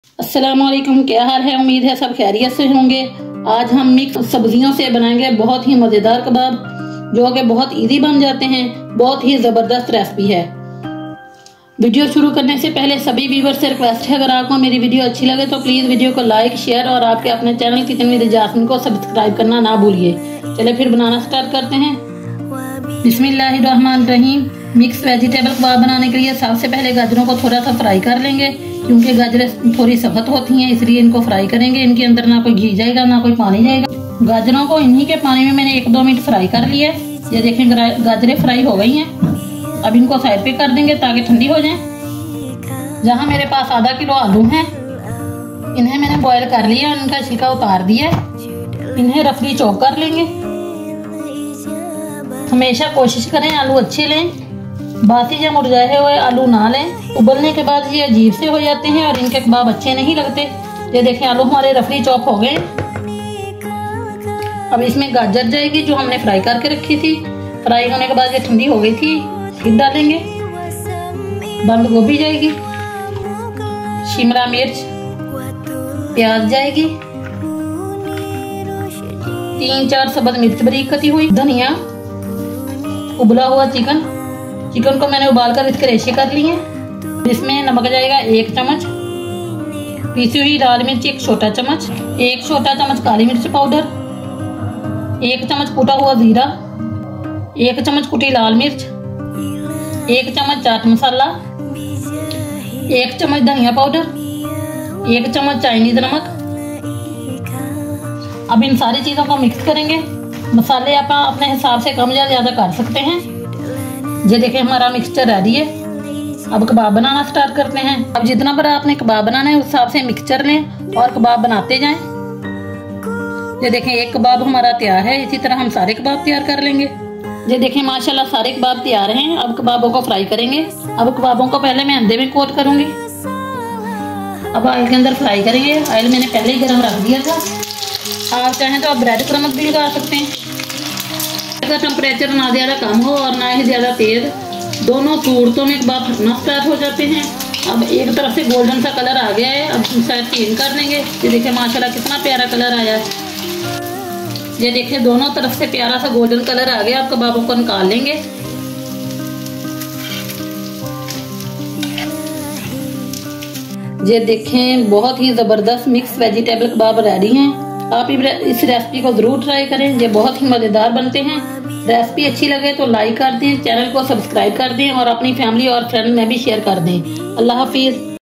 अस्सलामुअलैकुम, क्या हाल है। उम्मीद है सब खैरियत से होंगे। आज हम मिक्स सब्जियों से बनाएंगे बहुत ही मजेदार कबाब, जो कि बहुत इजी बन जाते हैं। बहुत ही जबरदस्त रेसिपी है। वीडियो शुरू करने से पहले सभी व्यूअर से रिक्वेस्ट है, अगर आपको मेरी वीडियो अच्छी लगे तो प्लीज वीडियो को लाइक, शेयर और आपके अपने चैनल किचन विद जास्मिन को सब्सक्राइब करना ना भूलिए। चले फिर बनाना स्टार्ट करते हैं। बिस्मिल्लाहिर्रहमानिर्रहीम। मिक्स वेजिटेबल कबाब बनाने के लिए सबसे पहले गाजरों को थोड़ा सा फ्राई कर लेंगे, क्योंकि गाजरें थोड़ी सख्त होती हैं, इसलिए इनको फ्राई करेंगे। इनके अंदर ना कोई घी जाएगा ना कोई पानी जाएगा। गाजरों को इन्हीं के पानी में मैंने 1-2 मिनट फ्राई कर लिया। ये देखें गाजरें फ्राई हो गई हैं। अब इनको साइड पे कर देंगे ताकि ठंडी हो जाएं। जहाँ मेरे पास आधा किलो आलू हैं, इन्हें मैंने बॉयल कर लिया, इनका छिलका उतार दिया। इन्हें रफली चॉप कर लेंगे। हमेशा कोशिश करें आलू अच्छे लें, बासी या मुरझाए हुए आलू ना लें। उबलने के बाद ये अजीब से हो जाते हैं और इनके कबाब अच्छे नहीं लगते। ये देखें आलू हमारे रफली चॉप हो गए। अब इसमें गाजर जाएगी जो हमने फ्राई करके रखी थी। फ्राई होने के बाद ये ठंडी हो गई थी, फिर डालेंगे। बंद गोभी जाएगी, शिमला मिर्च, प्याज जाएगी, 3-4 सब्ज मिर्च बारीक कटी हुई, धनिया, उबला हुआ चिकन को मैंने उबालकर इसके रेशे कर लिए। इसमें नमक जाएगा 1 चम्मच, पीसी हुई लाल मिर्च 1 छोटा चम्मच, 1 छोटा चम्मच काली मिर्च पाउडर, 1 चम्मच कूटा हुआ जीरा, 1 चम्मच कुटी लाल मिर्च, 1 चम्मच चाट मसाला, 1 चम्मच धनिया पाउडर, 1 चम्मच चाइनीज नमक। अब इन सारी चीजों को मिक्स करेंगे। मसाले आप अपने हिसाब से कम या ज्यादा कर सकते हैं। ये देखिए हमारा मिक्सचर रेडी है। अब कबाब बनाना स्टार्ट करते हैं। अब जितना बड़ा आपने कबाब बनाना है उस हिसाब से मिक्सचर लें और कबाब बनाते जाएं। ये देखें एक कबाब हमारा तैयार है। इसी तरह हम सारे कबाब तैयार कर लेंगे। ये देखें माशाल्लाह सारे कबाब तैयार हैं। अब कबाबों को फ्राई करेंगे। अब कबाबों को पहले मैं अंडे में कोट करूंगी। अब ऑयल के अंदर फ्राई करेंगे। ऑयल मैंने पहले ही गर्म रख दिया था। आप चाहें तो आप ब्रेड क्रम्स भी लगा सकते हैं। टेम्परेचर ना ज्यादा कम हो और ना ही ज्यादा तेज, दोनों सूरतों में कबाब फटना स्टार्ट हो जाते हैं। अब एक तरफ से गोल्डन सा कलर आ गया है, अब शायद चेंज कर देंगे। ये देखिए माशाल्लाह कितना प्यारा कलर आया है। ये देखिए दोनों तरफ से प्यारा सा गोल्डन कलर आ गया। अब कबाबों को निकाल लेंगे। ये देखें बहुत ही जबरदस्त मिक्स वेजिटेबल कबाब रेडी हैं। आप इस रेसिपी को जरूर ट्राई करें। ये बहुत ही मजेदार बनते हैं। रेसिपी अच्छी लगे तो लाइक कर दें, चैनल को सब्सक्राइब कर दें और अपनी फैमिली और फ्रेंड में भी शेयर कर दें। अल्लाह हाफिज।